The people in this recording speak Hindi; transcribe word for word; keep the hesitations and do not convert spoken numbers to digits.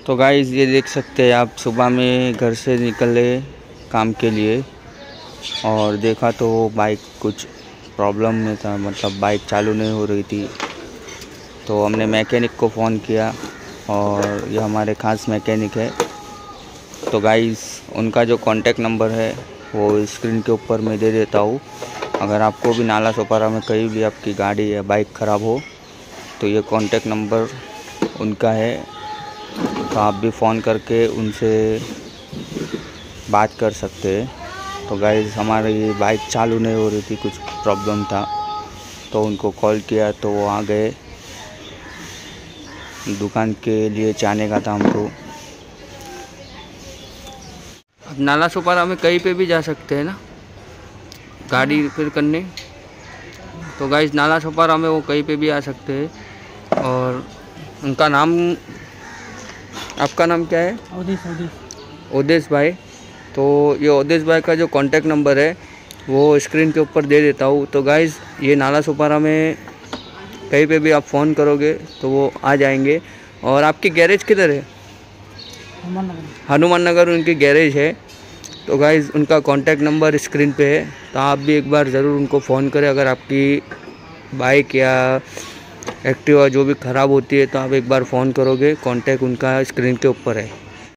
तो गाइस ये देख सकते हैं आप, सुबह में घर से निकले काम के लिए और देखा तो बाइक कुछ प्रॉब्लम में था, मतलब बाइक चालू नहीं हो रही थी। तो हमने मैकेनिक को फ़ोन किया और ये हमारे खास मैकेनिक है। तो गाइस उनका जो कॉन्टैक्ट नंबर है वो स्क्रीन के ऊपर मैं दे देता हूँ। अगर आपको भी नाला सोपारा में कहीं भी आपकी गाड़ी या बाइक ख़राब हो तो ये कॉन्टैक्ट नंबर उनका है, तो आप भी फ़ोन करके उनसे बात कर सकते हैं। तो गाइस हमारी बाइक चालू नहीं हो रही थी, कुछ प्रॉब्लम था, तो उनको कॉल किया तो वो आ गए। दुकान के लिए जाने का था हमको। अब नाला सोपारा में कहीं पे भी जा सकते हैं ना गाड़ी रिपेयर करने। तो गाइस नाला सोपारा में वो कहीं पे भी आ सकते हैं। और उनका नाम, आपका नाम क्या है? ओदेश ओदेश ओदेश भाई। तो ये ओदेश भाई का जो कॉन्टैक्ट नंबर है वो स्क्रीन के ऊपर दे देता हूँ। तो गाइस ये नाला सोपारा में कहीं पे भी आप फ़ोन करोगे तो वो आ जाएंगे। और आपकी गैरेज किधर है? हनुमान नगर। हनुमान नगर उनकी गैरेज है। तो गाइस उनका कॉन्टैक्ट नंबर स्क्रीन पे है, तो आप भी एक बार ज़रूर उनको फ़ोन करें। अगर आपकी बाइक या एक्टिवा जो भी ख़राब होती है तो आप एक बार फ़ोन करोगे, कॉन्टैक्ट उनका स्क्रीन के ऊपर है।